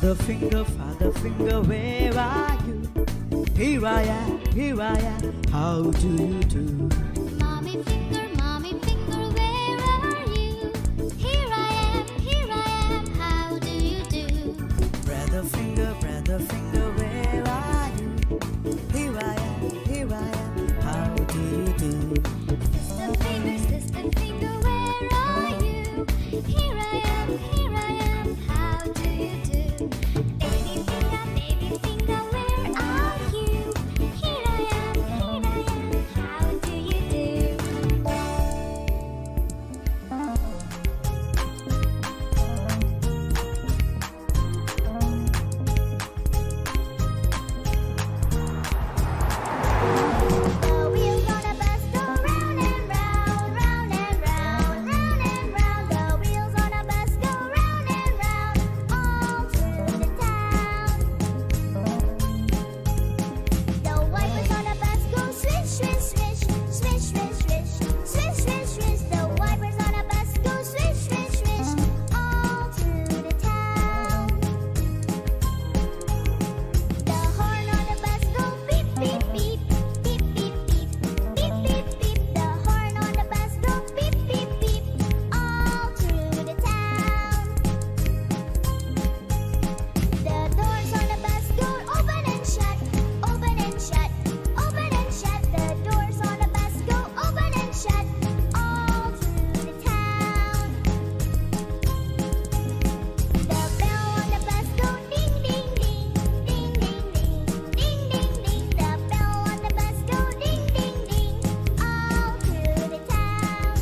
Father finger, where are you? Here I am, how do you do? Mommy finger, where are you? Here I am, how do you do? Brother finger, where are you? Here I am, how do you do? Sister finger, where are you? Here I am, how do you do? Baby finger, where are you? Here I am, how do you do? The wheels on a bus go round and round, round and round, round and round. The wheels on a bus go round and round, all through the town. The wipers on a bus go swish, swish, swish, swish, swish, swish, swish, swish, swish. The wipers on a bus go swish, swish, swish, all through the town. The horn on the bus go beep, beep, beep, beep, beep, beep, beep, beep, beep. The horn on the bus go beep, beep, beep, all through the town. The doors on the bus go open and shut, open and shut, open and shut. The doors on the bus go open and shut, all through the town. The bell on the bus go ding, ding, ding, ding, ding, ding, ding, ding, ding. The bell on the bus go ding, ding, ding, all through the town.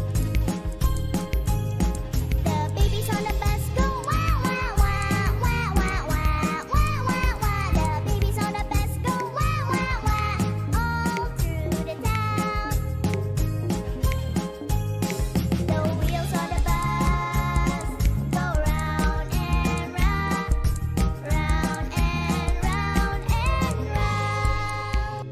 The babies on the bus go wah, wah, wah, wah, wah, wah, wah, wah, wah. The babies on the bus go wah, wah, wah, all through the town. The wheels on the bus go round and round, round and round and round.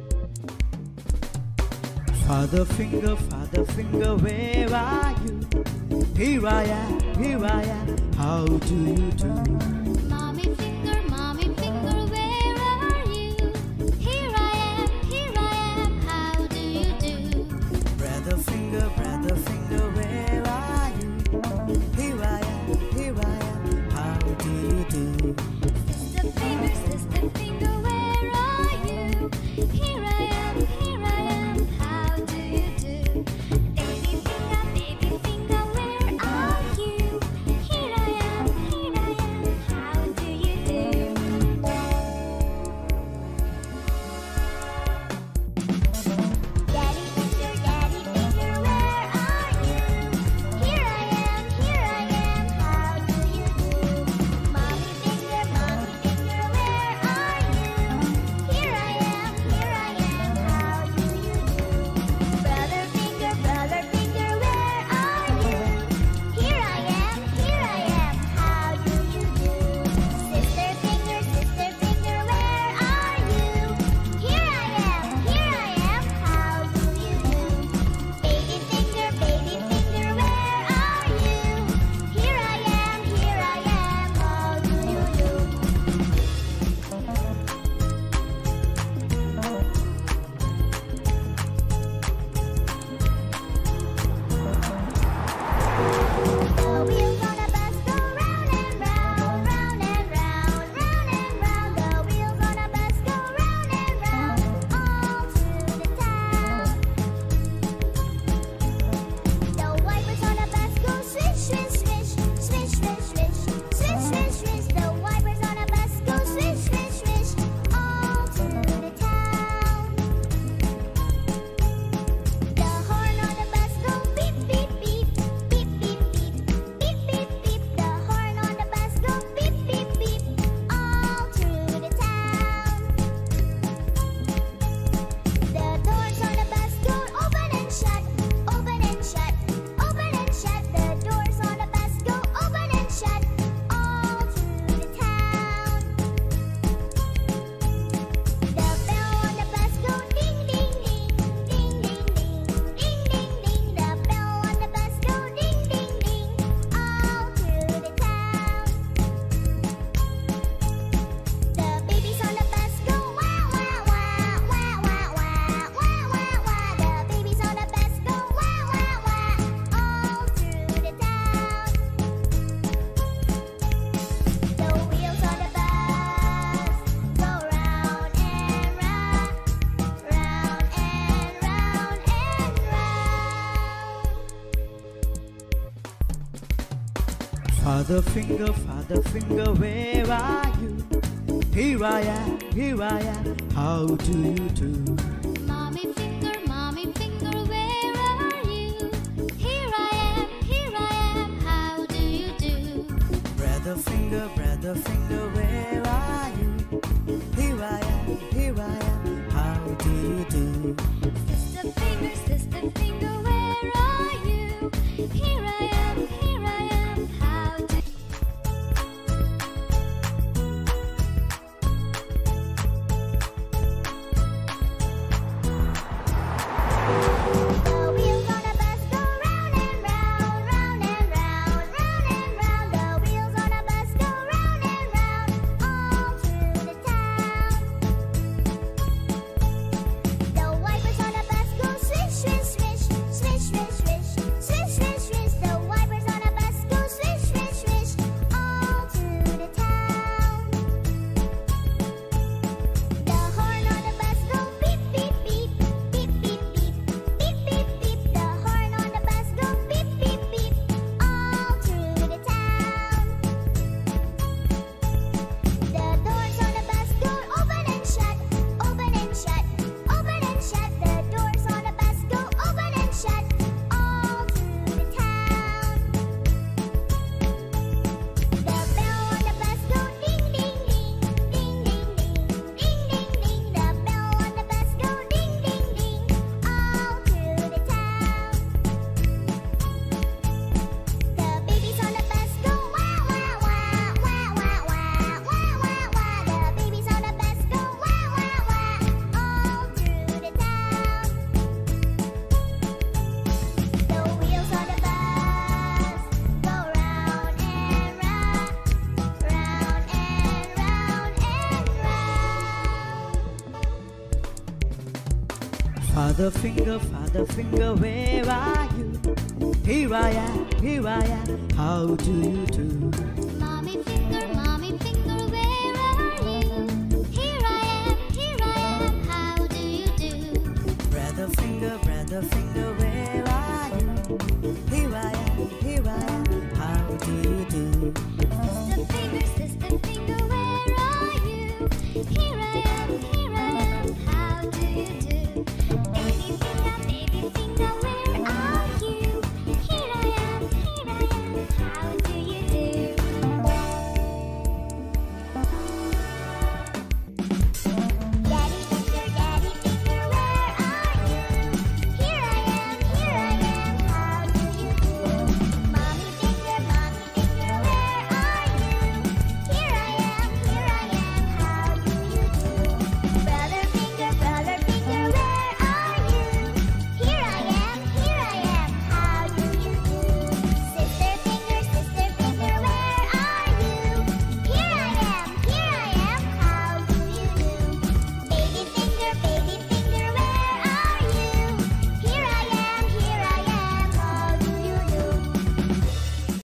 Father finger, where are you? Here I am, how do you do? Mommy finger, where are you? Here I am, how do you do? Brother finger, where are you? Here I am, how do you do? Sister finger, where are you? Here I am, how do you do? Baby finger, where are you? Here I am, how Father finger, where are you? Here I am, how do you do? Mommy finger, where are you? Here I am, how do you do? Brother finger, where are you? Here I am, how do you do? Sister finger, where are you? Here I am, how do you do? The wheels on a bus go round and round, round and round, round and round. The wheels on a bus go round and round, all through the town. The wipers on a bus go swish, swish, swish, swish, swish, swish, swish, swish, swish. The wipers on a bus go swish, swish, swish, all through the town. The horn on the bus go beep, beep, beep, beep, beep, beep, beep, beep, beep. The horn on the bus go beep, beep, beep, all through the town. The doors on the bus go open and shut, open and shut, open and shut. The doors on the bus go open and shut, all through the town. The bell on the bus go ding, ding, ding, ding, ding, ding, ding, ding, ding. The bell on the bus go ding, ding, ding, all through the town. The babies on the bus go wah, wah, wah, wah, wah, wah, wah, wah, wah. The babies on the bus go wah, wah, wah, all through the town. The wheels on the bus go round and round, round and round and round. Father finger, where are you? Here I am, how do you do? Mommy finger, where are you? Here I am, how do you do? Brother finger, where are you? Here I am, how do you do? Sister finger, where are you? Here I